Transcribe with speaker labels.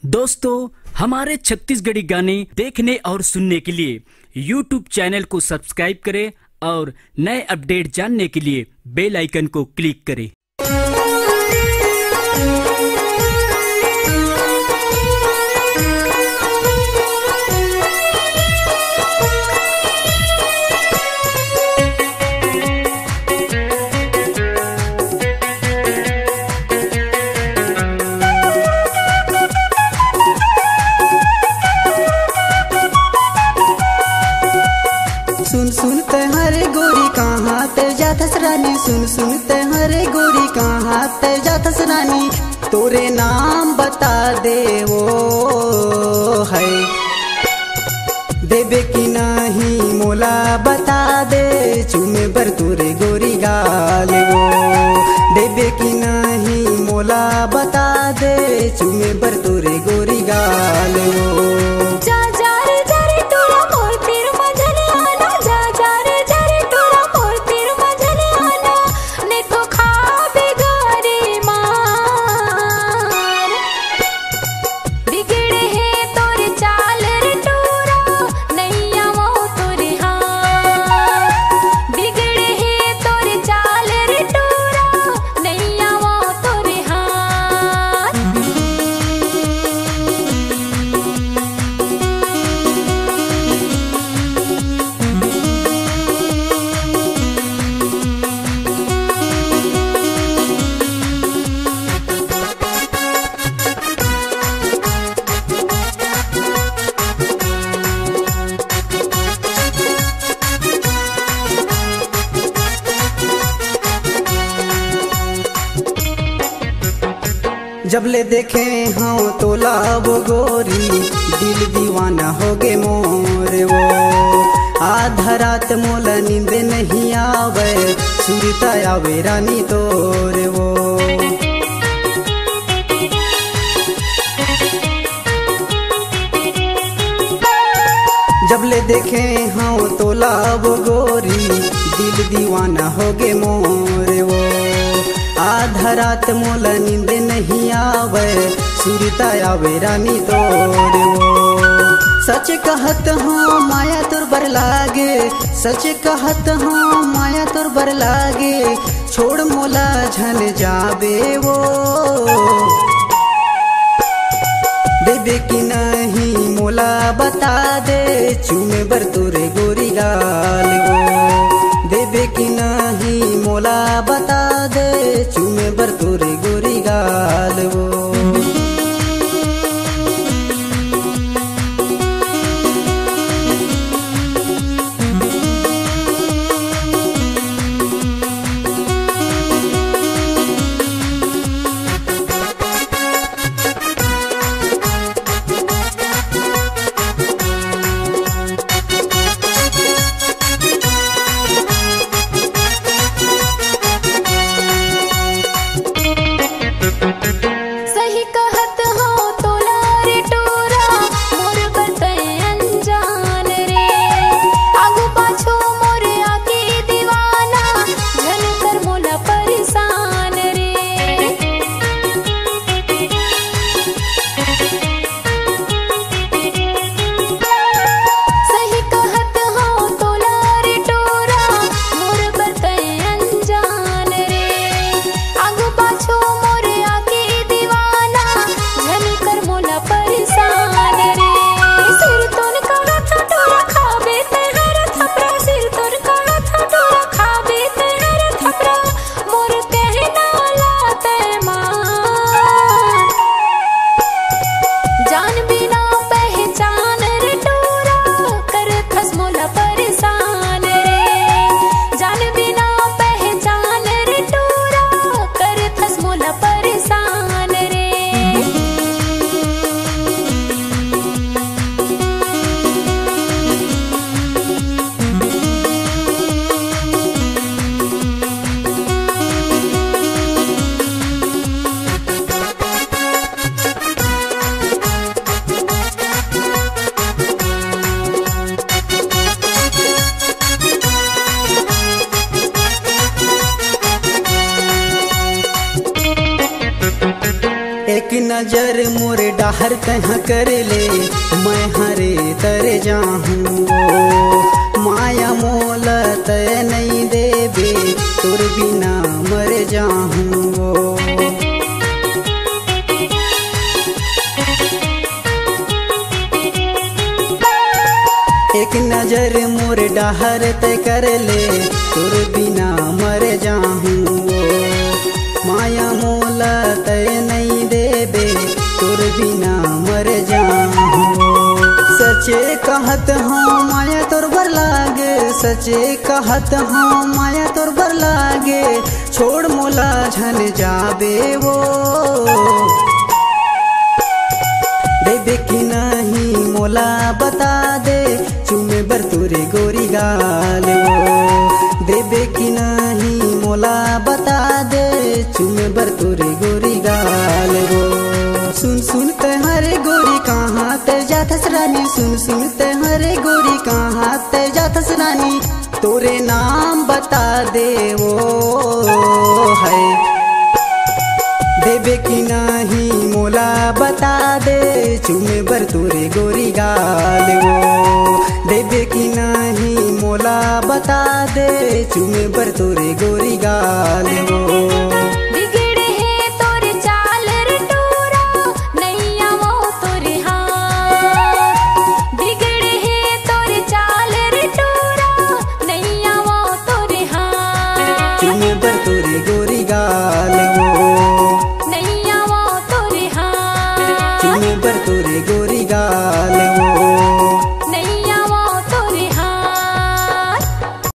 Speaker 1: दोस्तों, हमारे छत्तीसगढ़ी गाने देखने और सुनने के लिए YouTube चैनल को सब्सक्राइब करें और नए अपडेट जानने के लिए बेल आइकन को क्लिक करें।
Speaker 2: सुन सुनते हरे गोरी कहाँ ते जाथस रानी, सुन सुनते हरे गोरी कहाँ ते जाथस रानी, तोरे नाम बता दे वो है देवे की नहीं मोला बता दे, चूमे बर तोरे गोरी गाल वो देवे की नहीं मोला बता दे, चूमे बर तोरे गोरी गाल वो। जब ले देखे हाँ तोला वो गोरी, दिल दीवाना हो गे मोर वो, आधा रात मोला नींद नहीं आवे, सुरता आवे रानी तोर वो। जब ले देखे हाँ तोला वो गोरी, दिल दीवाना हो गे मोर वो, आधा रात मोला नींद नहीं आवे, सुरता आवे रानी तोर वो। सच कहत हूँ माया तोर बर लागे, सच कहत हूँ माया तोर बर लागे, छोड़ मोला झन जाबे वो देवे की नहीं मोला बता दे, चूमे बर तोरे गोरी गाल वो देवे की नहीं मोला बता दे, चूमे बर तोरे गोरी गाल वो। नजर मोर डाहर तह कर ले, मैं हरे तर जाहूँ। माया मोल तय नहीं देबे, तोर बिना मर जाहूँ। एक नजर मोर डाहर तय कर ले, तोर बिना मर जाहूँ। माया मोल तय नहीं देबे, तोर बिना मर जाहूँ। सचे कहत हूँ माया तोर बर लागे, सचे कहत हूँ माया तोर बर लागे, छोड़ मोला झन जाबे वो। देबे कि नहीं मोला बता दे, चुमे बर तोरे गोरी गाल वो। देबे कि नहीं मोला बता दे, चुमे बर तोरे गोरी गाल वो। सुन सुन ते हरे गोरी कहाँ ते जाथस रानी, सुन सुन ते हरे गोरी कहाँ ते जाथस रानी, तोरे नाम बता दे वो है। देबे कि नहीं मोला बता दे, चुमे बर तोरे गोरी गाल वो। देबे कि नहीं मोला बता दे, चुमे बर तोरे गोरी गाल वो।